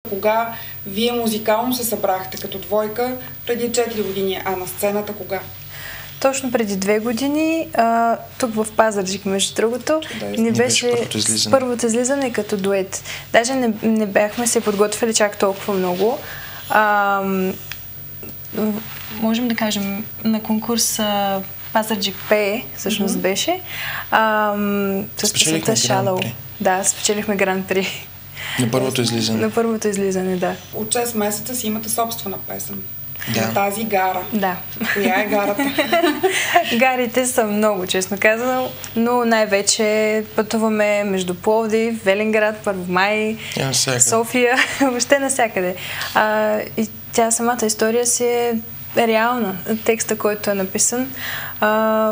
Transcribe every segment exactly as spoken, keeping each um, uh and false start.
Кога вие музикално се събрахте като двойка? Преди четири години, а на сцената кога? Точно преди две години, а, тук в Пазарджик, между другото, Да, не беше беше първото излизане. първото излизане като дует. Даже не, не бяхме се подготвили чак толкова много. А, можем да кажем, на конкурс Пазарджик пее, всъщност mm-hmm. беше. А, с песента Shallow. Да, спечелихме гран-при. На първото излизане. На първото излизане, да. От шест месеца си имате собствена песен. Да. На тази гара. Да. Коя е гарата? Гарите са много, честно казано, но най-вече пътуваме между Пловдив, Велинград, Първомай, София, въобще навсякъде. А, и тя самата история си е реална. Текста, който е написан, а,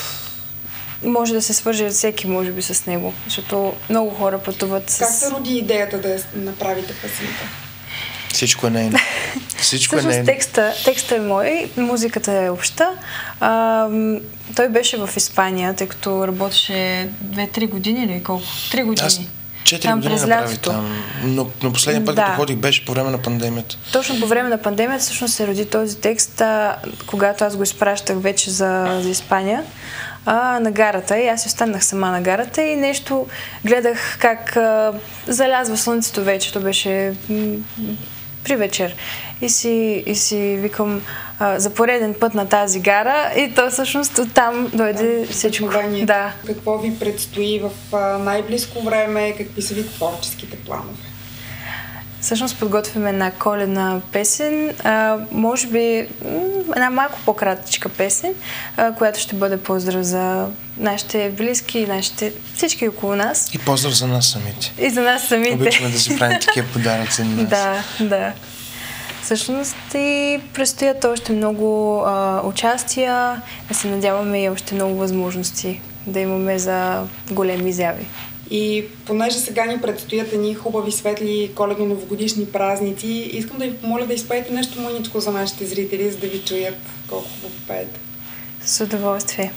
може да се свърже всеки, може би, с него, защото много хора пътуват с... Как се роди идеята да направите песента? Всичко е нейно. Всичко е нейно. нейно. Текста, текста е мой, музиката е обща. А, той беше в Испания, тъй като работеше две-три години или колко? Три години. Аз четири години направи там, но, но последния път, да. като ходих, беше по време на пандемията. Точно по време на пандемията всъщност се роди този текст, а, когато аз го изпращах вече за, за Испания. А, на гарата и аз си останах сама на гарата и нещо гледах как а, залязва слънцето вече, то беше м- при вечер и си, и си викам а, за пореден път на тази гара и то всъщност оттам дойде да, всичко. Да. Какво ви предстои в а, най-близко време, какви са ви творческите планове? Всъщност подготвяме една коледна песен, а, може би една малко по-кратичка песен, а, която ще бъде поздрав за нашите близки, нашите всички около нас. И поздрав за нас самите. И за нас самите. Обичаме да си правим такива подаръци на нас. Да, да. Всъщност и предстоят още много а, участия, да се надяваме и още много възможности да имаме за големи изяви. И понеже сега ни предстоят едни хубави, светли коледни новогодишни празници, искам да ви помоля да изпеете нещо мъничко за нашите зрители, за да ви чуят колко хубаво пеете. С удоволствие.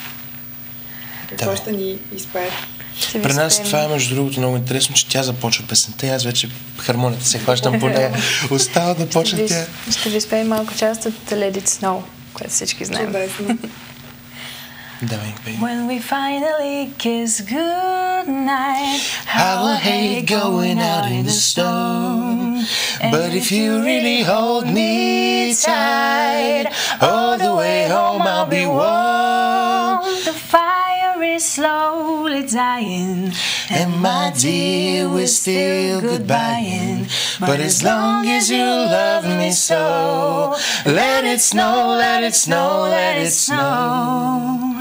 Какво ще ни изпеете? При нас това е, между другото, много интересно, че тя започва песента и аз вече хармонията се хващам по нея. Остава да почне тя. Ще ви спеем малко част от Let It Snow, което всички знаем. Чудесно. When we finally kiss goodnight, I will hate going out in the storm. But if you really hold me tight, all the way home I'll be warm. The fire is slowly dying, and my dear, we're still goodbying. But as long as you love me so, let it snow, let it snow, let it snow.